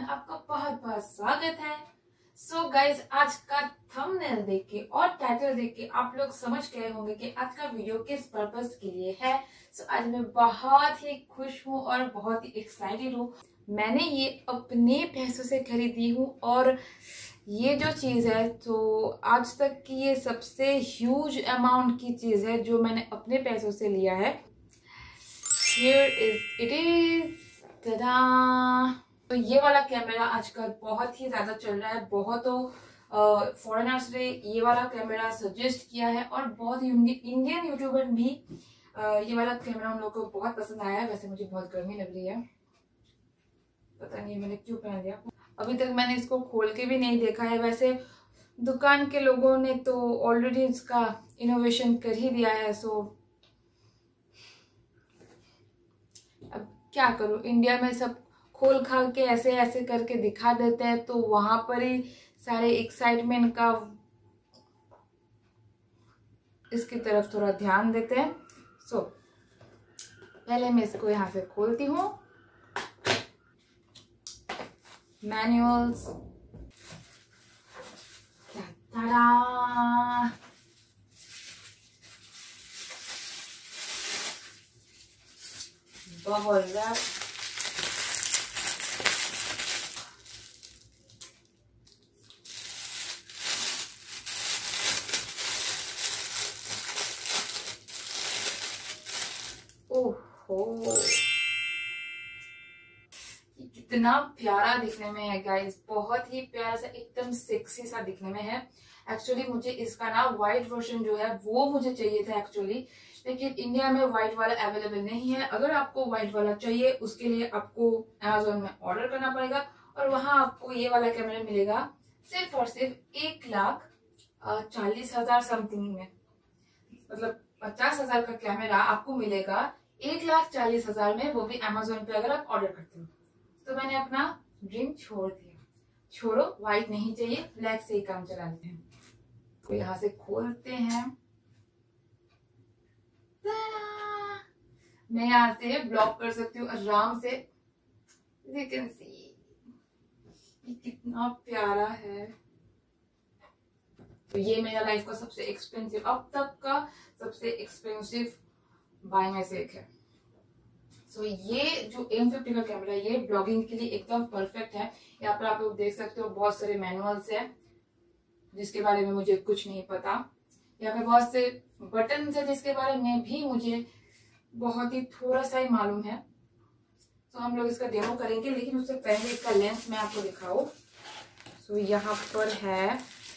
में आपका बहुत बहुत स्वागत है। सो गाइज, आज का थंबनेल देख के और टाइटल देख के आप लोग समझ गए होंगे कि आज का वीडियो किस पर्पस के लिए है। सो आज मैं बहुत ही खुश हूँ और बहुत ही एक्साइटेड हूँ। मैंने ये अपने पैसों से खरीदी हूँ और ये जो चीज़ है तो आज तक की ये सबसे ह्यूज अमाउंट की चीज़ है जो मैंने अपने पैसों से लिया है। Here it is. tada! तो ये वाला कैमरा आजकल बहुत ही ज्यादा चल रहा है। बहुत फॉरेनर्स ने ये वाला कैमरा सजेस्ट किया है और बहुत ही इंडियन यूट्यूबर भी ये वाला कैमरा उन लोगों को बहुत पसंद आया है। वैसे मुझे बहुत गर्मी लग रही है, पता नहीं मैंने क्यों पहन लिया। अभी तक मैंने इसको खोल के भी नहीं देखा है। वैसे दुकान के लोगों ने तो ऑलरेडी इसका इनोवेशन कर ही दिया है। सो अब क्या करूं, इंडिया में सब खोल खाल के ऐसे ऐसे करके दिखा देते हैं तो वहां पर ही सारे एक्साइटमेंट का इसकी तरफ थोड़ा ध्यान देते हैं। सो पहले मैं इसको यहां से खोलती हूँ। मैनुअल्स, बबल रैप, ओहो कितना प्यारा दिखने में है गाइस, बहुत ही प्यारा सा, एकदम सेक्सी सा दिखने में है। एक्चुअली मुझे इसका ना व्हाइट वर्जन जो है वो मुझे चाहिए था एक्चुअली, लेकिन इंडिया में व्हाइट वाला अवेलेबल नहीं है। अगर आपको व्हाइट वाला चाहिए उसके लिए आपको अमेज़न में ऑर्डर करना पड़ेगा और वहां आपको ये वाला कैमरा मिलेगा सिर्फ और सिर्फ 1,40,000 समथिंग में। मतलब 50,000 का कैमरा आपको मिलेगा 1,40,000 में, वो भी अमेज़न पे अगर आप ऑर्डर करते हो। तो मैंने अपना ड्रीम छोड़ दिया। छोड़ो, व्हाइट नहीं चाहिए, ब्लैक से ही काम चला लेते हैं। तो यहाँ से खोलते हैं। मैं यहाँ से ब्लॉक कर सकती हूँ आराम से। You can see ये कितना प्यारा है। तो ये मेरा लाइफ का सबसे एक्सपेंसिव, अब तक का सबसे एक्सपेंसिव बाय में से एक है। सो ये जो M50 का कैमरा है ये ब्लॉगिंग के लिए एकदम परफेक्ट है। यहाँ पर आप लोग देख सकते हो बहुत सारे मैनुअल्स है जिसके बारे में मुझे कुछ नहीं पता। यहाँ पे बहुत से बटन है जिसके बारे में भी मुझे बहुत ही थोड़ा सा ही मालूम है। तो हम लोग इसका डेमो करेंगे, लेकिन उससे पहले इसका लेंस मैं आपको दिखाऊं। सो यहाँ पर है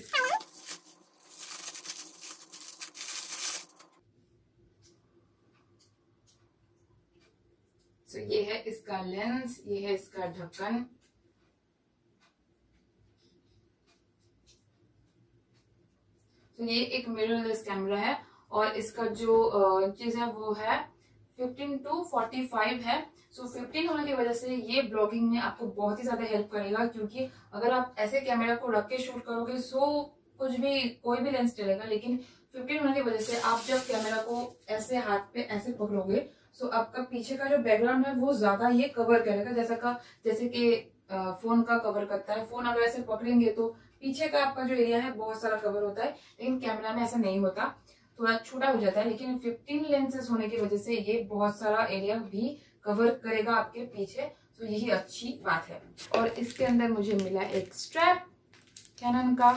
ये है इसका लेंस, ये है इसका ढक्कन। तो ये एक मिररलेस कैमरा है और इसका जो चीज है वो है 15 to 45 है। सो 15 होने की वजह से ये ब्लॉगिंग में आपको बहुत ही ज्यादा हेल्प करेगा, क्योंकि अगर आप ऐसे कैमरा को रख के शूट करोगे सो कुछ भी कोई भी लेंस चलेगा, लेकिन 15 होने की वजह से आप जब कैमरा को ऐसे हाथ पे ऐसे पकड़ोगे सो आपका पीछे का जो बैकग्राउंड है वो ज्यादा ये कवर करेगा, जैसे कि फोन का कवर करता है। फोन अगर ऐसे पकड़ेंगे तो पीछे का आपका जो एरिया है बहुत सारा कवर होता है, लेकिन कैमरा में ऐसा नहीं होता, थोड़ा छोटा हो जाता है। लेकिन 15 लेंसेज होने की वजह से ये बहुत सारा एरिया भी कवर करेगा आपके पीछे, तो यही अच्छी बात है। और इसके अंदर मुझे मिला एक स्ट्रैप कैनन का।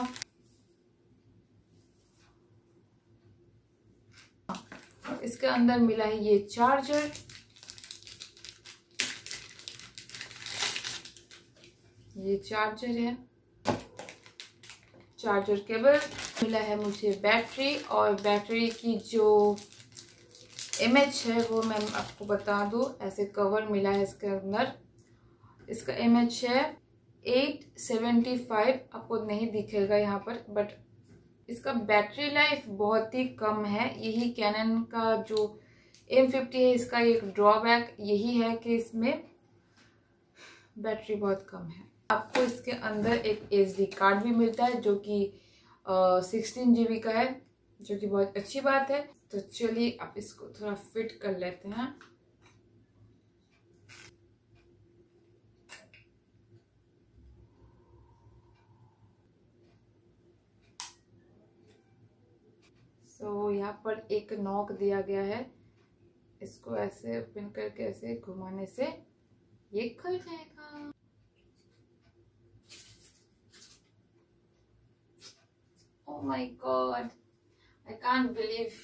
इसके अंदर मिला है ये चार्जर, ये चार्जर है, चार्जर केबल मिला है मुझे, बैटरी, और बैटरी की जो इमेज है वो मैं आपको बता दूं। ऐसे कवर मिला है इसके अंदर, इसका इमेज है 875, आपको नहीं दिखेगा यहाँ पर, बट इसका बैटरी लाइफ बहुत ही कम है। यही कैनन का जो M50 है इसका एक ड्रॉबैक यही है कि इसमें बैटरी बहुत कम है। आपको इसके अंदर एक SD कार्ड भी मिलता है जो कि 16 GB का है, जो कि बहुत अच्छी बात है। तो चलिए आप इसको थोड़ा फिट कर लेते हैं। सो यहाँ पर एक नॉक दिया गया है, इसको ऐसे ओपन करके ऐसे घुमाने से ये खुल जाएगा। Oh my God, I can't believe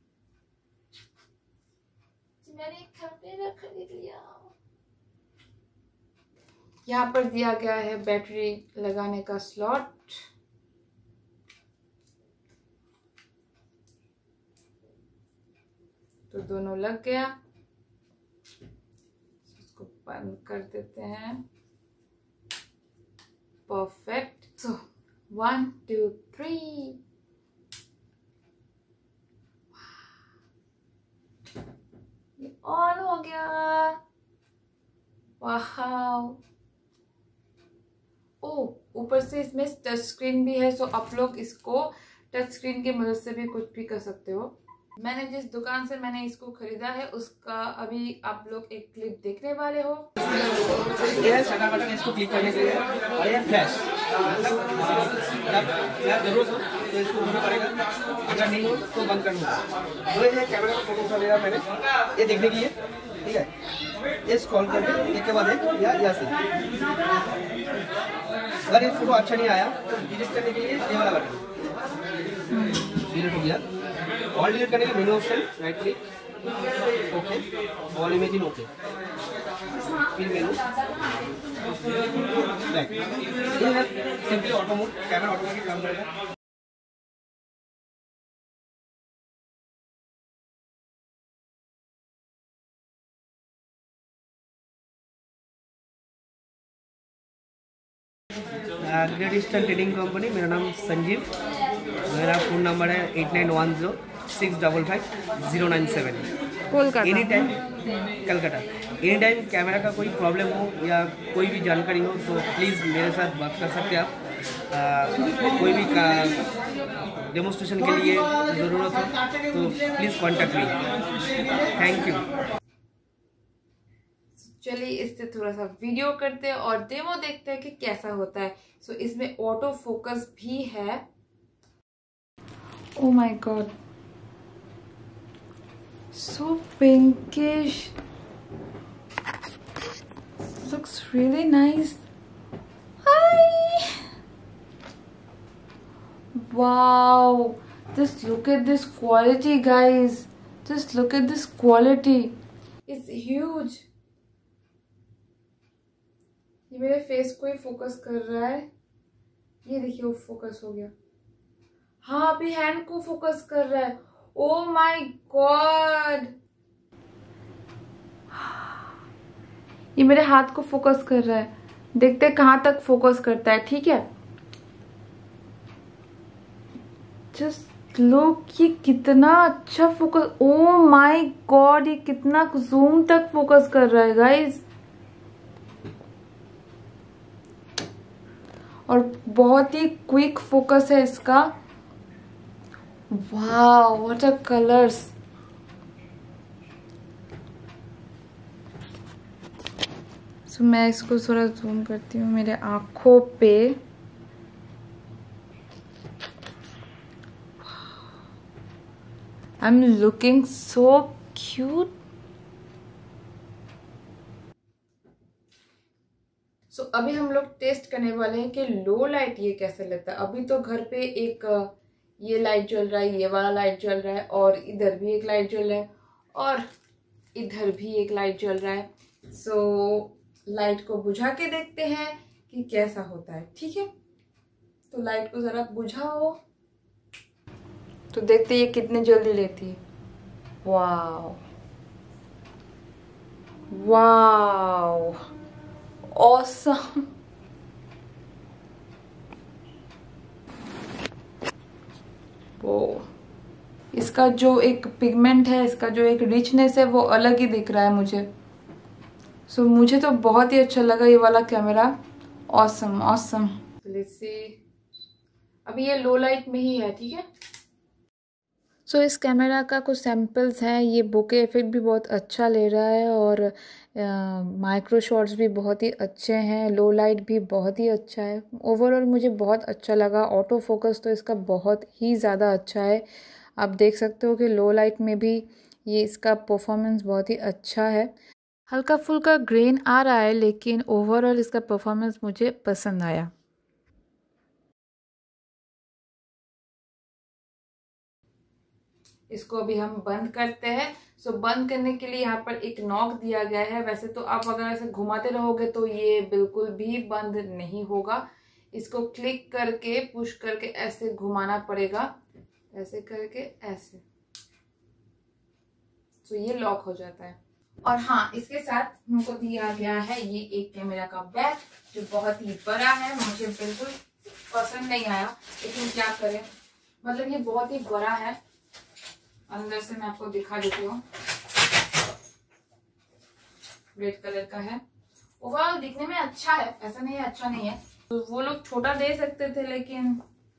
मैंने कैमरा खरीद लिया। यहाँ पर दिया गया है बैटरी लगाने का स्लॉट। तो दोनों लग गया, इसको बंद कर देते हैं। परफेक्ट। सो 1 2 3 ये ऑन हो गया। वाह। ओ, ऊपर से इसमें टच स्क्रीन भी है, सो आप लोग इसको टच स्क्रीन की मदद से भी कुछ भी कर सकते हो। मैंने जिस दुकान से मैंने इसको खरीदा है उसका अभी आप लोग एक क्लिप देखने वाले हो। ये है शटर बटन, इसको क्लिक करने के लिए, और ये फ्लैश जरूरत हो तो इसको होना पड़ेगा, अगर नहीं हो तो बंद करना होगा। तो ये कैमरा का फोटो लिया मैंने ये देखने के लिए, ठीक है। ये स्क्रॉल करके एक के बाद एक या ऐसे, अगर ये फोटो अच्छा नहीं आया तो डिलीट करने के लिए ये वाला बटन डिलीट हो गया। ऑल डिलीट करने के menu option right click, okay, all image in okay, फिर मेनू बैक। ये है simply auto mode, camera automatic काम करेगा। ग्रेट ईस्टर्न ट्रेडिंग कंपनी, मेरा नाम संजीव, मेरा फ़ोन नंबर है 8910655097। Kolkata, any time Calcutta. Any time camera का कोई प्रॉब्लम हो या कोई भी जानकारी हो तो प्लीज़ मेरे साथ बात कर सकते हैं आप। कोई भी डेमोस्ट्रेशन के लिए ज़रूरत हो तो please contact me. Thank you. चलिए इससे थोड़ा सा वीडियो करते हैं और डेमो देखते हैं कि कैसा होता है। सो इसमें ऑटो फोकस भी है। Oh my god, so pinkish, looks really nice. Hi, wow, just look at this quality guys, just look at this quality, it's huge। ये मेरे फेस को ही फोकस कर रहा है, ये देखिए वो फोकस हो गया। हाँ, अभी हैंड को फोकस कर रहा है। ओ माय गॉड, ये मेरे हाथ को फोकस कर रहा है। देखते हैं कहाँ तक फोकस करता है। ठीक है, जस्ट लुक, ये कितना अच्छा फोकस। ओ माय गॉड, ये कितना जूम तक फोकस कर रहा है गाइस, और बहुत ही क्विक फोकस है इसका। Wow, what a colours. So मैं इसको थोड़ा जूम करती हूँ मेरे आंखों पे। I am looking so cute. So अभी हम लोग टेस्ट करने वाले हैं कि लो लाइट ये कैसे लगता है। अभी तो घर पे एक ये लाइट जल रहा है, ये वाला लाइट जल रहा है, और इधर भी एक लाइट जल रहा है, और इधर भी एक लाइट जल रहा है। सो लाइट को बुझा के देखते हैं कि कैसा होता है। ठीक है, तो लाइट को जरा बुझाओ तो देखते ये कितने जल्दी लेती है। Wow wow, awesome. वो इसका जो एक पिगमेंट है, इसका जो एक रिचनेस है, वो अलग ही दिख रहा है मुझे। सो मुझे तो बहुत ही अच्छा लगा ये वाला camera. Awesome awesome. Let's see, अभी ये लो लाइट में ही है। ठीक है, सो इस कैमरा का कुछ सैम्पल्स हैं। ये बोके इफेक्ट भी बहुत अच्छा ले रहा है, और माइक्रो शॉट्स भी बहुत ही अच्छे हैं, लो लाइट भी बहुत ही अच्छा है। ओवरऑल मुझे बहुत अच्छा लगा। ऑटो फोकस तो इसका बहुत ही ज़्यादा अच्छा है। आप देख सकते हो कि लो लाइट में भी ये इसका परफॉर्मेंस बहुत ही अच्छा है। हल्का फुल्का ग्रेन आ रहा है लेकिन ओवरऑल इसका परफॉर्मेंस मुझे पसंद आया। इसको अभी हम बंद करते हैं। सो बंद करने के लिए यहाँ पर एक नॉक दिया गया है। वैसे तो आप अगर ऐसे घुमाते रहोगे तो ये बिल्कुल भी बंद नहीं होगा। इसको क्लिक करके पुश करके ऐसे घुमाना पड़ेगा, ऐसे करके ऐसे, तो ये लॉक हो जाता है। और हाँ, इसके साथ हमको दिया गया है ये एक कैमरा का बैग जो बहुत ही बड़ा है। मुझे बिल्कुल पसंद नहीं आया लेकिन क्या करें, मतलब ये बहुत ही बड़ा है। अंदर से मैं आपको दिखा देती हूँ, रेड कलर का है। ओवरऑल दिखने में अच्छा है, ऐसा नहीं है अच्छा नहीं है। तो वो लोग छोटा दे सकते थे लेकिन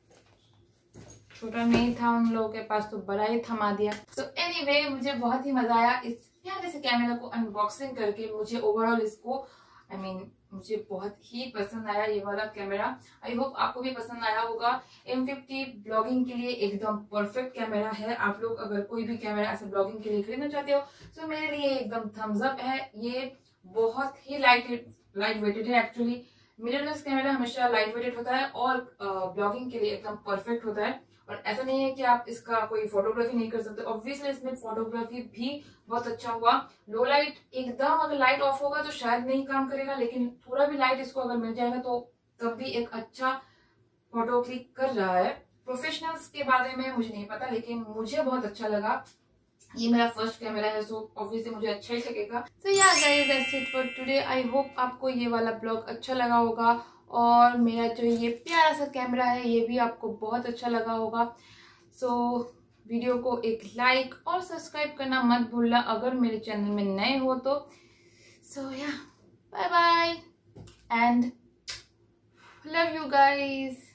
छोटा नहीं था उन लोगों के पास, तो बड़ा ही थमा दिया। तो एनीवे, मुझे बहुत ही मजा आया इस प्यारे से कैमरा को अनबॉक्सिंग करके। मुझे ओवरऑल इसको मुझे बहुत ही पसंद आया ये वाला कैमरा। आई होप आपको भी पसंद आया होगा। M50 ब्लॉगिंग के लिए एकदम परफेक्ट कैमरा है। आप लोग अगर कोई भी कैमरा ऐसे ब्लॉगिंग के लिए खरीदना चाहते हो तो मेरे लिए एकदम थम्स अप है। ये बहुत ही लाइट वेटेड है। एक्चुअली मिररलेस कैमरा हमेशा लाइट वेटेड होता है और ब्लॉगिंग के लिए एकदम परफेक्ट होता है। और ऐसा नहीं है कि आप इसका कोई फोटोग्राफी नहीं कर सकते। ऑब्वियसली इसमें फोटोग्राफी भी बहुत अच्छा हुआ। लो लाइट एकदम, अगर लाइट ऑफ होगा तो शायद नहीं काम करेगा, लेकिन थोड़ा भी लाइट इसको अगर मिल जाएगा तो तब भी एक अच्छा फोटो क्लिक कर रहा है। प्रोफेशनल्स के बारे में मुझे नहीं पता लेकिन मुझे बहुत अच्छा लगा। ये मेरा फर्स्ट कैमरा है सो ऑब्वियसली मुझे अच्छा ही लगेगा। तो yeah guys, that's it for today. I hope आपको ये वाला ब्लॉग अच्छा लगा होगा और मेरा जो ये प्यारा सा कैमरा है ये भी आपको बहुत अच्छा लगा होगा। सो वीडियो को एक लाइक और सब्सक्राइब करना मत भूलना अगर मेरे चैनल में नए हो तो। So yeah, bye bye and love you guys.